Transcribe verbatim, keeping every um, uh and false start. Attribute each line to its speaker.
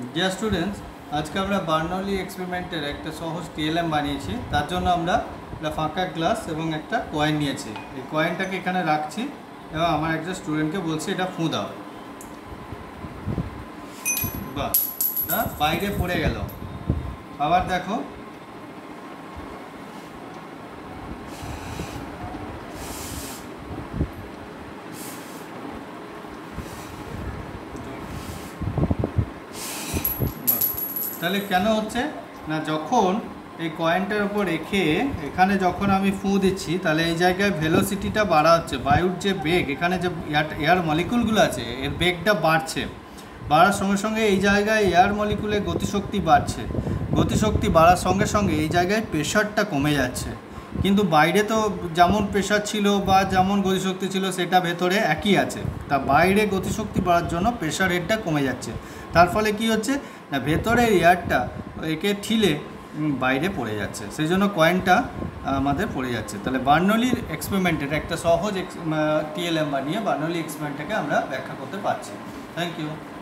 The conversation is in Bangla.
Speaker 1: ডিয়ার স্টুডেন্টস, আজকে আমরা বার্নৌলি এক্সপেরিমেন্টের একটা সহজ টিএলএম বানিয়েছি। তার জন্য আমরা একটা ফাঁকা গ্লাস এবং একটা কয়েন নিয়েছি। এই কয়েনটাকে এখানে রাখছি এবং আমার একটা স্টুডেন্টকে বলছি এটা ফু দাও। বাহ, এটা বাইরে পড়ে গেল। আবার দেখো, তাহলে কেন হচ্ছে না, যখন এই কয়েনটার উপর রেখে এখানে যখন আমি ফু দিচ্ছি তাহলে এই জায়গায় ভেলোসিটিটা বাড়া হচ্ছে। বায়ুর যে বেগ, এখানে যে এয়ার এয়ার মলিকুলগুলো আছে এর বেগটা বাড়ছে। বাড়ার সঙ্গে সঙ্গে এই জায়গায় এয়ার মলিকুলের গতিশক্তি বাড়ছে। গতিশক্তি বাড়ার সঙ্গে সঙ্গে এই জায়গায় প্রেশারটা কমে যাচ্ছে। কিন্তু বাইরে তো যেমন প্রেশার ছিল বা যেমন গতিশক্তি ছিল সেটা ভেতরে একই আছে। তা বাইরে গতিশক্তি বাড়ার জন্য প্রেশার হেডটা কমে যাচ্ছে। তার ফলে কি হচ্ছে না, ভেতরের এয়ারটা একে ঠিলে বাইরে পড়ে যাচ্ছে, সেই জন্য কয়েনটা আমাদের পড়ে যাচ্ছে। তাহলে বার্নৌলির এক্সপেরিমেন্টের একটা সহজ টিএলএম বানিয়ে বার্নৌলি এক্সপেরিমেন্টটাকে আমরা ব্যাখ্যা করতে পারছি। Thank you.